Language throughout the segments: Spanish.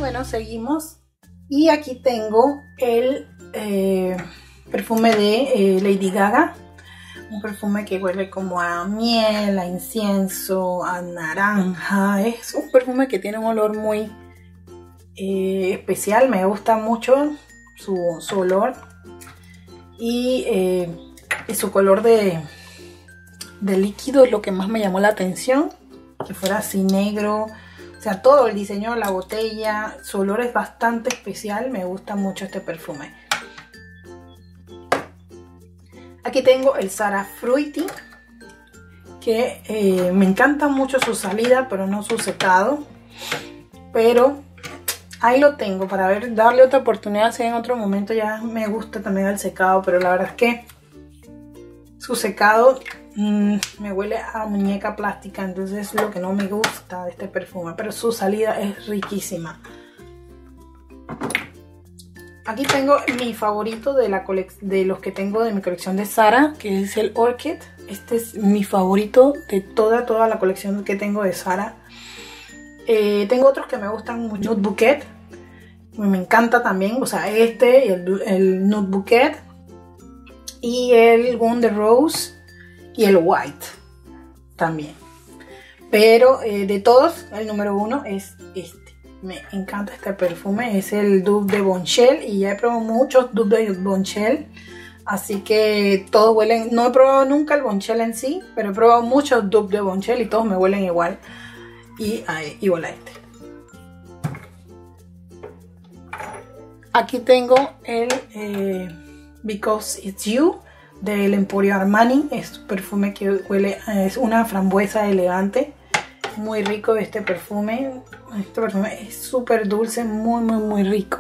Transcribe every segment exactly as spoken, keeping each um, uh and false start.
bueno, seguimos. Y aquí tengo el eh, perfume de eh, Lady Gaga. Un perfume que huele como a miel, a incienso, a naranja. Es un perfume que tiene un olor muy eh, especial. Me gusta mucho su, su olor. Y, eh, y su color de, de líquido es lo que más me llamó la atención. Que fuera así negro. O sea, todo el diseño de la botella. Su olor es bastante especial. Me gusta mucho este perfume. Aquí tengo el Zara Fruity, que eh, me encanta mucho su salida, pero no su secado. Pero ahí lo tengo para ver, darle otra oportunidad. Si en otro momento ya me gusta también el secado, pero la verdad es que su secado mmm, me huele a muñeca plástica, entonces es lo que no me gusta de este perfume. Pero su salida es riquísima. Aquí tengo mi favorito de, la de los que tengo de mi colección de Zara, que es el Orchid. Este es mi favorito de toda, toda la colección que tengo de Zara. Eh, tengo otros que me gustan mucho. Nude Bouquet, me encanta también. O sea, este y el, el Nude Bouquet. Y el Wonder Rose y el White también. Pero eh, de todos, el número uno es este. Me encanta este perfume, es el dupe de Bonchel y ya he probado muchos dupes de Bonchel, así que todos huelen, no he probado nunca el Bonchel en sí, pero he probado muchos dupes de Bonchel y todos me huelen igual, y ahí, igual a este. Aquí tengo el eh, Because It's You del Emporio Armani, es un perfume que huele, es una frambuesa elegante. Muy rico este perfume. Este perfume es súper dulce, muy muy muy rico.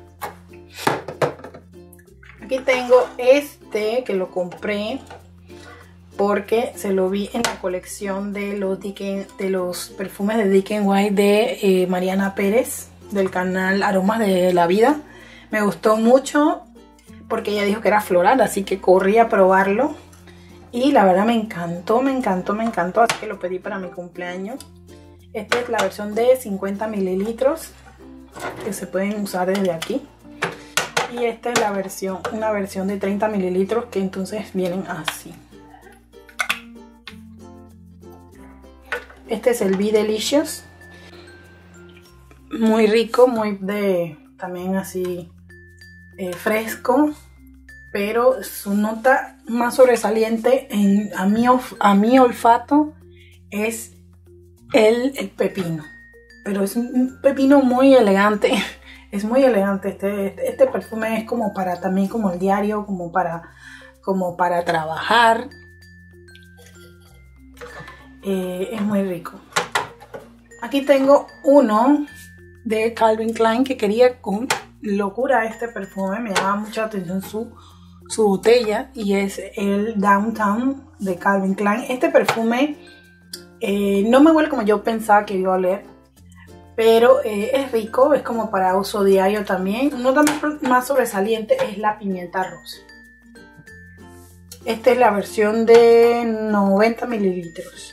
Aquí tengo este que lo compré porque se lo vi en la colección de los, Dicken, de los perfumes de D K N Y de eh, Mariana Pérez, del canal Aromas de la Vida. Me gustó mucho porque ella dijo que era floral, así que corrí a probarlo. Y la verdad me encantó, me encantó, me encantó. Así que lo pedí para mi cumpleaños. Esta es la versión de cincuenta mililitros. Que se pueden usar desde aquí. Y esta es la versión, una versión de treinta mililitros. Que entonces vienen así. Este es el Be Delicious. Muy rico, muy de... También así eh, fresco. Pero su nota más sobresaliente en, a, mi, a mi olfato es el, el pepino. Pero es un pepino muy elegante. Es muy elegante. Este, este, este perfume es como para también como el diario, como para, como para trabajar. Eh, es muy rico. Aquí tengo uno de Calvin Klein que quería con locura este perfume. Me llama mucha atención su... su botella y es el Downtown de Calvin Klein. Este perfume eh, no me huele como yo pensaba que iba a oler, pero eh, es rico, es como para uso diario también. Una nota más sobresaliente es la pimienta rosa. Esta es la versión de noventa mililitros.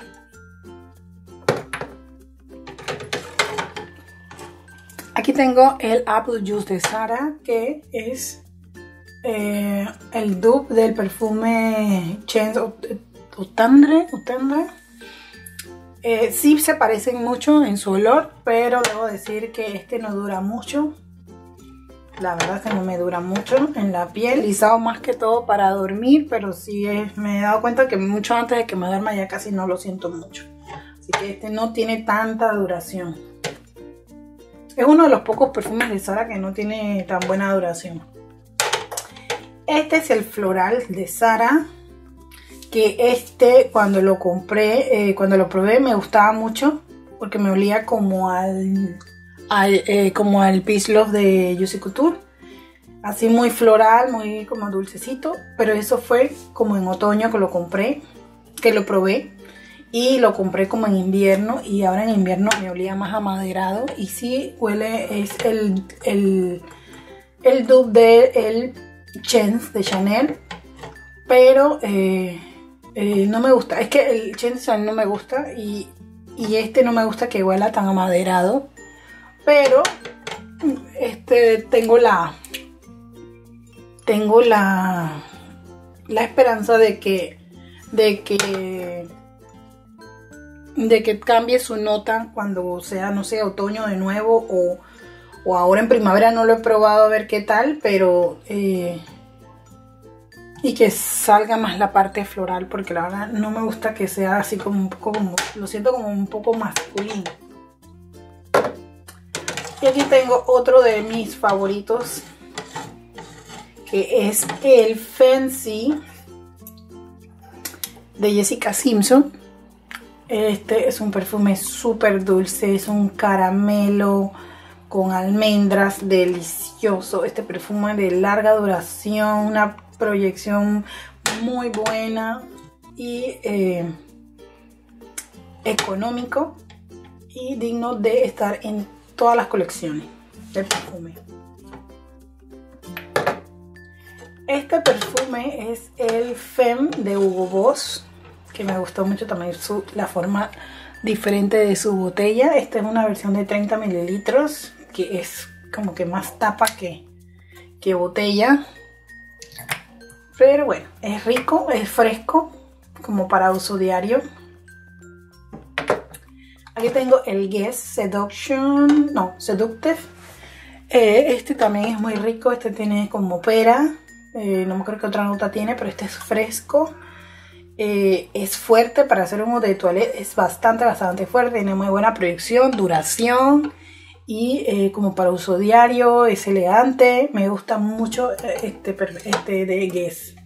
Aquí tengo el Apple Juice de Zara, que es Eh, el dupe del perfume Chance Utendre, Utendre. Eh, sí se parecen mucho en su olor, pero debo decir que este no dura mucho. La verdad es que no me dura mucho en la piel. He utilizado más que todo para dormir, pero sí es, me he dado cuenta que mucho antes de que me duerma ya casi no lo siento mucho. Así que este no tiene tanta duración. Es uno de los pocos perfumes de Zara que no tiene tan buena duración. Este es el floral de Zara, que este cuando lo compré, eh, cuando lo probé me gustaba mucho porque me olía como al, al eh, como al Peace Love de Juicy Couture, así muy floral, muy como dulcecito, pero eso fue como en otoño que lo compré, que lo probé y lo compré como en invierno y ahora en invierno me olía más amaderado y sí huele, es el, el, el dupe de el Chance de Chanel, pero eh, eh, no me gusta, es que el Chance de Chanel no me gusta y, y este no me gusta que huela tan amaderado pero este tengo la tengo la la esperanza de que de que de que cambie su nota cuando sea, no sé, otoño de nuevo o, o ahora en primavera. No lo he probado a ver qué tal, pero eh, y que salga más la parte floral, porque la verdad no me gusta que sea así como un poco, como, lo siento como un poco masculino. Y aquí tengo otro de mis favoritos, que es el Fancy de Jessica Simpson. Este es un perfume súper dulce, es un caramelo con almendras, delicioso. Este perfume de larga duración, una proyección muy buena y eh, económico y digno de estar en todas las colecciones de perfume. Este perfume es el Femme de Hugo Boss, que me gustó mucho también su, la forma diferente de su botella. Esta es una versión de treinta mililitros, que es como que más tapa que, que botella. Pero bueno, es rico, es fresco, como para uso diario. Aquí tengo el Guess Seduction, no, Seductive. Eh, este también es muy rico, este tiene como pera. Eh, no me acuerdo qué otra nota tiene, pero este es fresco. Eh, es fuerte para hacer un eau de toilette, es bastante, bastante fuerte, tiene muy buena proyección, duración y eh, como para uso diario, es elegante. Me gusta mucho este, este de Guess.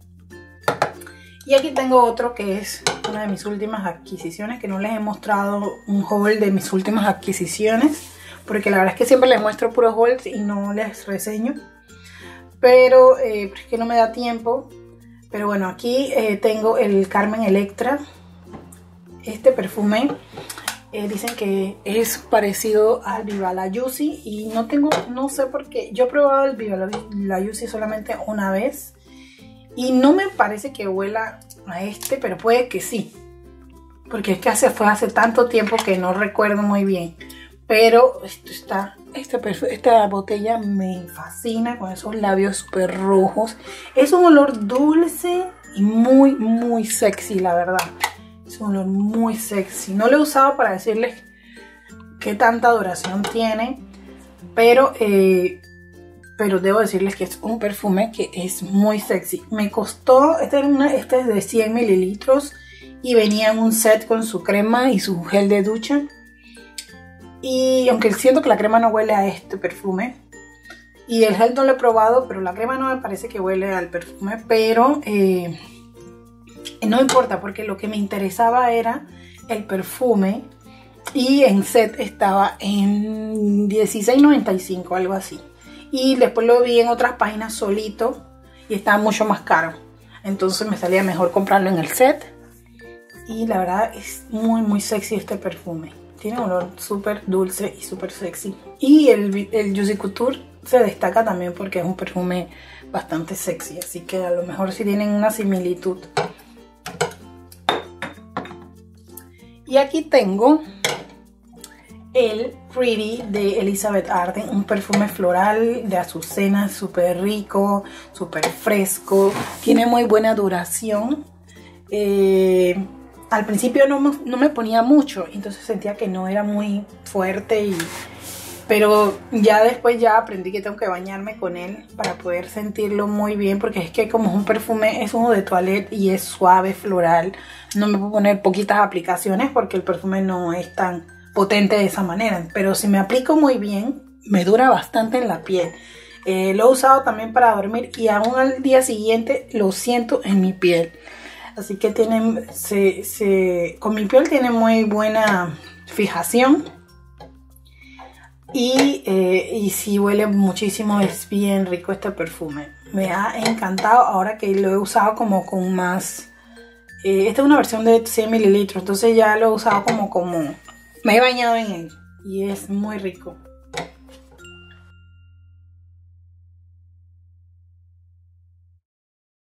Y aquí tengo otro que es una de mis últimas adquisiciones, que no les he mostrado un haul de mis últimas adquisiciones, porque la verdad es que siempre les muestro puros hauls y no les reseño, pero eh, es que no me da tiempo. Pero bueno, aquí eh, tengo el Carmen Electra. Este perfume eh, dicen que es parecido al Viva la Juicy. Y no tengo, no sé por qué. Yo he probado el Viva la, la Juicy solamente una vez. Y no me parece que huela a este, pero puede que sí. Porque es que hace, fue hace tanto tiempo que no recuerdo muy bien. Pero esto está, esta, esta botella me fascina con esos labios súper rojos. Es un olor dulce y muy, muy sexy, la verdad. Es un olor muy sexy. No lo he usado para decirles qué tanta duración tiene, pero, eh, pero debo decirles que es un perfume que es muy sexy. Me costó, este es, una, este es de cien mililitros y venía en un set con su crema y su gel de ducha. Y aunque siento que la crema no huele a este perfume, y el gel no lo he probado, pero la crema no me parece que huele al perfume, pero eh, no importa, porque lo que me interesaba era el perfume, y en set estaba en dieciséis noventa y cinco, algo así, y después lo vi en otras páginas solito y estaba mucho más caro, entonces me salía mejor comprarlo en el set. Y la verdad es muy muy sexy este perfume. Tiene un olor súper dulce y súper sexy. Y el, el Juicy Couture se destaca también porque es un perfume bastante sexy. Así que a lo mejor sí tienen una similitud. Y aquí tengo el Pretty de Elizabeth Arden. Un perfume floral de azucena súper rico, súper fresco. Tiene muy buena duración. Eh... Al principio no me, no me ponía mucho, entonces sentía que no era muy fuerte, y, pero ya después ya aprendí que tengo que bañarme con él para poder sentirlo muy bien, porque es que como es un perfume, es uno de toilette y es suave, floral, no me puedo poner poquitas aplicaciones porque el perfume no es tan potente de esa manera, pero si me aplico muy bien, me dura bastante en la piel. Eh, lo he usado también para dormir y aún al día siguiente lo siento en mi piel. Así que tienen, se, se, con mi piel tiene muy buena fijación. Y, eh, y sí huele muchísimo, es bien rico este perfume. Me ha encantado ahora que lo he usado como con más... Eh, esta es una versión de cien mililitros, entonces ya lo he usado como, como... Me he bañado en él y es muy rico.